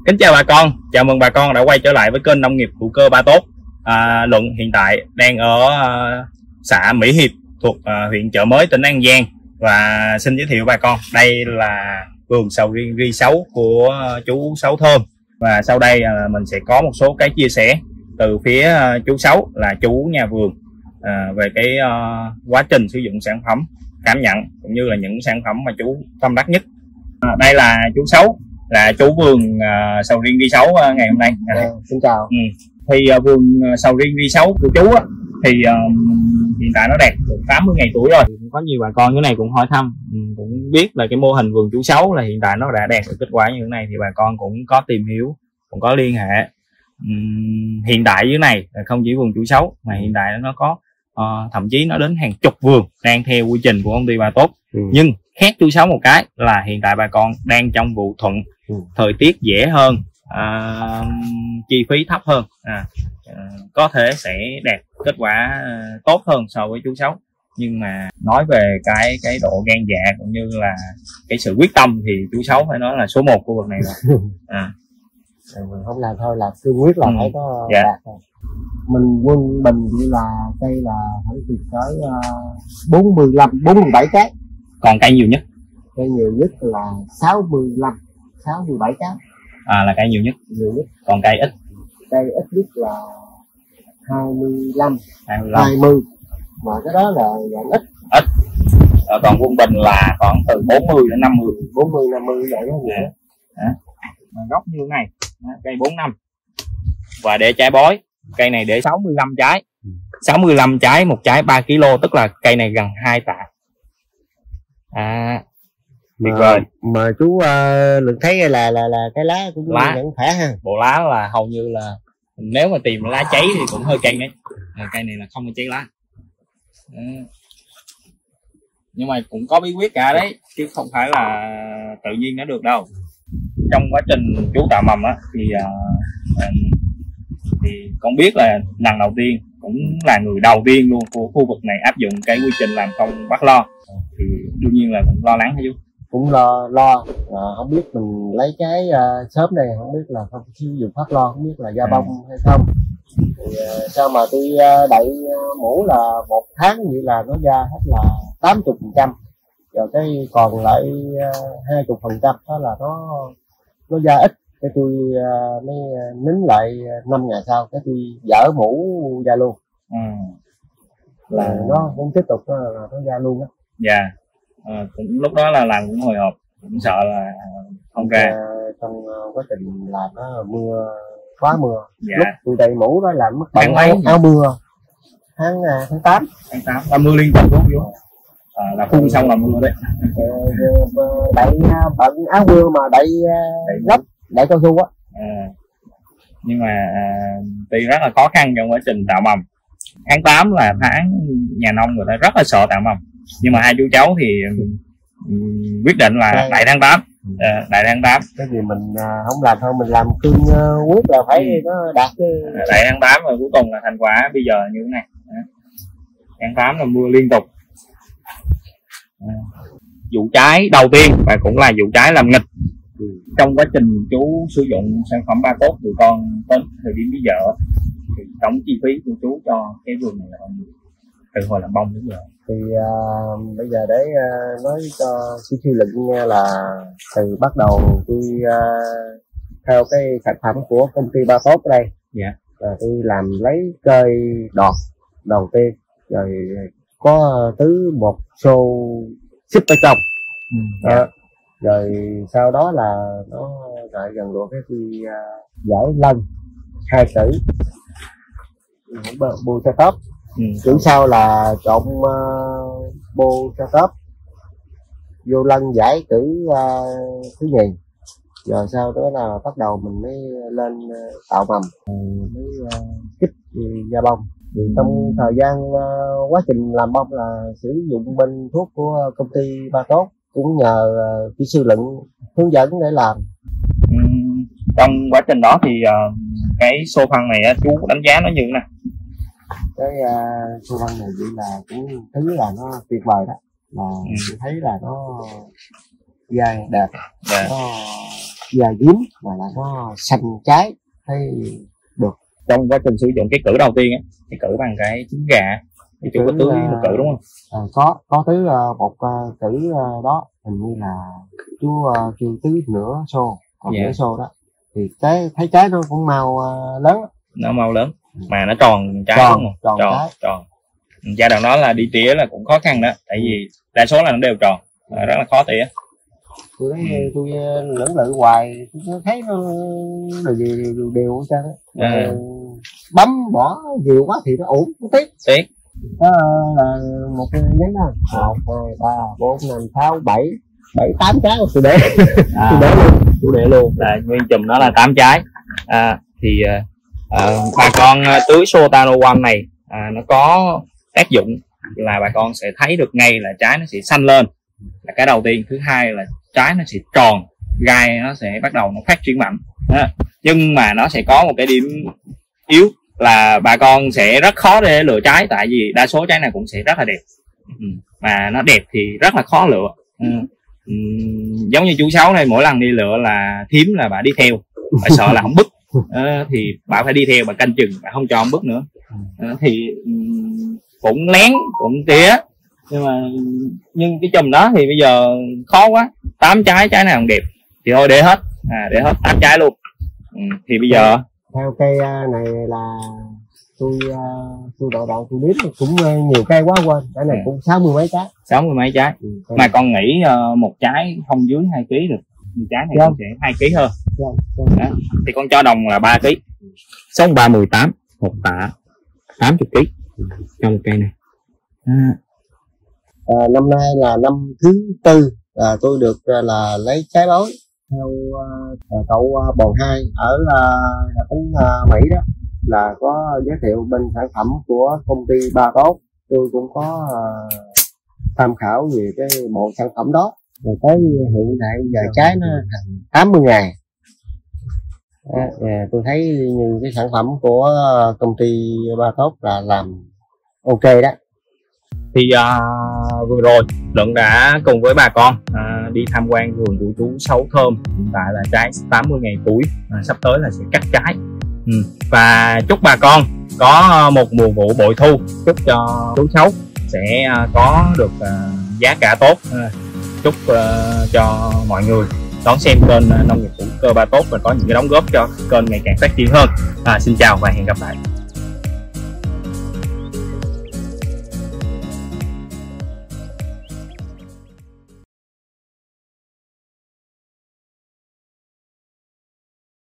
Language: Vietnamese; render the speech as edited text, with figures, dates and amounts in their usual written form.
Kính chào bà con, chào mừng bà con đã quay trở lại với kênh nông nghiệp hữu cơ Ba Tốt. Luận hiện tại đang ở xã Mỹ Hiệp thuộc huyện Chợ Mới, tỉnh An Giang. Và xin giới thiệu bà con, đây là vườn sầu riêng ri 6 của chú Sáu Thơm. Và sau đây mình sẽ có một số cái chia sẻ từ phía chú Sáu, là chú nhà vườn, về cái quá trình sử dụng sản phẩm, cảm nhận cũng như là những sản phẩm mà chú tâm đắc nhất. Đây là chú Sáu, là chủ vườn sầu riêng ri 6 ngày hôm nay. Xin chào. Thì vườn sầu riêng ri 6 của chú thì hiện tại nó đạt được 80 ngày tuổi rồi. Có nhiều bà con như này cũng hỏi thăm, cũng biết là cái mô hình vườn chú Sáu là hiện tại nó đã đạt được kết quả như thế này, thì bà con cũng có tìm hiểu, cũng có liên hệ. Hiện tại dưới này không chỉ vườn chú Sáu mà hiện tại nó có thậm chí nó đến hàng chục vườn đang theo quy trình của công ty Ba Tốt. Nhưng khác chú Sáu một cái là hiện tại bà con đang trong vụ thuận, thời tiết dễ hơn, chi phí thấp hơn, có thể sẽ đạt kết quả tốt hơn so với chú Sáu. Nhưng mà nói về cái độ gan dạ cũng như là cái sự quyết tâm thì chú Sáu phải nói là số 1 khu vực này rồi. Mình không làm thôi, là cương quyết là phải có đạt thôi. Mình quân bình như là cây là phải từ tới 47 trái. Còn cây nhiều nhất? Cây nhiều nhất là 67 trái. Là cây nhiều nhất. Còn cây ít? Cây ít nhất là 25. 20. Mà cái đó là dạng ít. Còn quân bình là khoảng từ 40 đến 50. 50 vậy đó. Gốc như thế này, cây 4 năm. Và để trái bói, cây này để 65 trái. 65 trái, một trái 3 kg, tức là cây này gần 2 tạ. Tuyệt vời. Mà chú Lượng thấy là cái lá cũng vẫn khỏe ha. Bộ lá là hầu như là nếu mà tìm lá cháy thì cũng hơi căng đấy. Cây này là không có cháy lá. Nhưng mà cũng có bí quyết cả đấy, chứ không phải là tự nhiên nó được đâu. Trong quá trình chú tạo mầm thì con biết là lần đầu tiên, cũng là người đầu tiên luôn của khu vực này áp dụng cái quy trình làm công bắt lo, thì đương nhiên là cũng lo lắng hả chú? Cũng lo không biết mình lấy cái sớm này, không biết là không sử dụng pháp lo, không biết là da bông hay không. Thì sao mà tôi đậy mũ là 1 tháng vậy là nó ra hết là 80%, rồi cái còn lại 20% đó là nó ra ít. Cái tôi mới nín lại 5 ngày sau, cái tôi dỡ mũ ra luôn. Là nó cũng tiếp tục nó ra luôn đó. Dạ. Cũng lúc đó là làm cũng hồi hộp, cũng sợ là không ra. Trong quá trình làm nó quá mưa. Dạ. Lúc tôi đầy mũ đó làm mất bận áo mưa tháng 8. Là mưa liên tục đúng không? Là phun xong là mưa đấy. Đậy bận áo mưa mà đậy lấp, đậy cao su á. Nhưng mà tuy rất là khó khăn trong quá trình tạo mầm. Tháng 8 là tháng nhà nông người ta rất là sợ tạo mầm, nhưng mà hai chú cháu thì quyết định là đại tháng 8. Đại tháng 8 cái gì mình không làm thôi, mình làm cương quyết là phải nó đạt cái đại tháng 8, rồi cuối cùng là thành quả bây giờ như thế này. Tháng 8 là mưa liên tục. Vụ trái đầu tiên và cũng là vụ trái làm nghịch. Trong quá trình chú sử dụng sản phẩm Ba Tốt tụi con đến thời điểm bây giờ thì tổng chi phí của chú cho cái vườn này là bao nhiêu, từ hồi làm bông đến giờ? Thì bây giờ để nói cho suy luận nghe là từ bắt đầu tôi theo cái sản phẩm của công ty Ba Tốt ở đây. Dạ. Tôi làm lấy cây đọt đầu tiên, rồi có thứ một xô xích ở trong. Rồi sau đó là nó lại gần được cái tôi giải lân 2 cử bô cho top. Kiểu sau là trộn bô cho top vô lân giải cử thứ nhì, rồi sau đó là bắt đầu mình mới lên tạo mầm, mới kích ra bông. Thì trong thời gian quá trình làm bông là sử dụng bên thuốc của công ty Ba Tốt, cũng nhờ kỹ sư Luận hướng dẫn để làm. Trong quá trình đó thì cái xô phân này chú đánh giá nó như thế nào? Cái xô phân này vậy là cũng thấy là nó tuyệt vời đó, là tôi thấy là nó dai đẹp, nó và dính mà là nó xanh trái thấy được. Trong quá trình sử dụng cái cử đầu tiên á, cái cử bằng cái trứng gà thì chú có tưới một cử đúng không? Có tưới một cử đó, hình như là chú kêu tưới nửa xô, còn nửa xô đó thì thấy trái nó cũng màu lớn, nó màu lớn mà nó tròn trái tròn, đúng không? Tròn. Giai đoạn đó là đi tỉa là cũng khó khăn đó, tại vì đa số là nó đều tròn, rất là khó tỉa. Tôi lưỡng lự hoài, tôi thấy nó đều hết trơn á. Bấm bỏ nhiều quá thì nó ổn, nó tiếc. Đó là một cái giấy đó 1, 2, 3, 4, 5, 6, 7, 8 trái tôi để Chú để luôn là nguyên chùm đó là 8 trái. Thì bà con tưới Sotano One này nó có tác dụng là bà con sẽ thấy được ngay là trái nó sẽ xanh lên, là cái đầu tiên. Thứ hai là trái nó sẽ tròn, gai nó sẽ bắt đầu nó phát triển mạnh. Nhưng mà nó sẽ có một cái điểm yếu là bà con sẽ rất khó để lựa trái, tại vì đa số trái này cũng sẽ rất là đẹp, mà nó đẹp thì rất là khó lựa. Giống như chú Sáu này, mỗi lần đi lựa là thím là bà đi theo, bà sợ là không bứt, thì bà phải đi theo, bà canh chừng, bà không cho ông bứt nữa. Thì cũng lén cũng tía, nhưng cái chùm đó thì bây giờ khó quá, 8 trái nào không đẹp thì thôi để hết, để hết 8 trái luôn. Thì bây giờ theo cây này là tôi đoạn tôi đếm cũng nhiều cây quá quên, cái này cũng 60 mấy trái. 60 mấy trái. Mà con nghĩ một trái không dưới 2 kg được, trái này con sẽ 2 kg hơn. Đó. Thì con cho đồng là 3 kg. 63 18, một tạ 80 kg cho một cây này. Năm nay là năm thứ 4 tôi được là lấy trái bói theo cậu Bòn 2 ở tỉnh Mỹ đó, là có giới thiệu bên sản phẩm của công ty Ba Tốt. Tôi cũng có tham khảo về cái bộ sản phẩm đó, rồi tới hiện tại giờ trái nó thành 80 ngày. Tôi thấy như cái sản phẩm của công ty Ba Tốt là làm ok đó. Thì vừa rồi Luận đã cùng với bà con đi tham quan vườn của chú Sáu Thơm. Hiện tại là trái 80 ngày tuổi, sắp tới là sẽ cắt trái. Và chúc bà con có một mùa vụ bội thu, chúc cho chú Sáu sẽ có được giá cả tốt. Chúc cho mọi người đón xem kênh Nông nghiệp hữu cơ Ba Tốt và có những cái đóng góp cho kênh ngày càng phát triển hơn. Xin chào và hẹn gặp lại.